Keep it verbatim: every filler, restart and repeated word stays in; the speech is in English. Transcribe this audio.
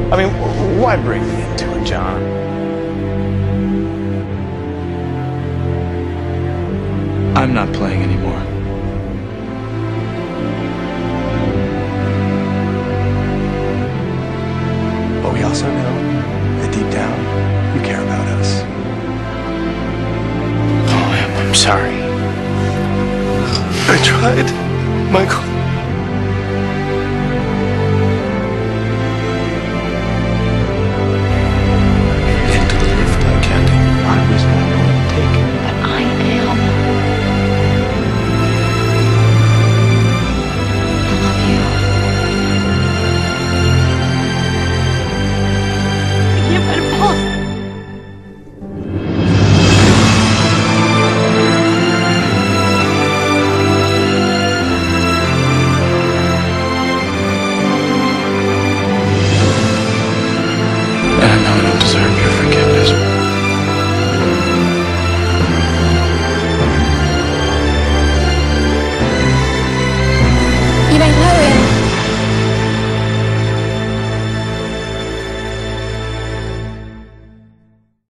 I mean, why bring me into it, John? I'm not playing anymore. But we also know that deep down, you care about us. Oh, I'm sorry. I tried, Michael.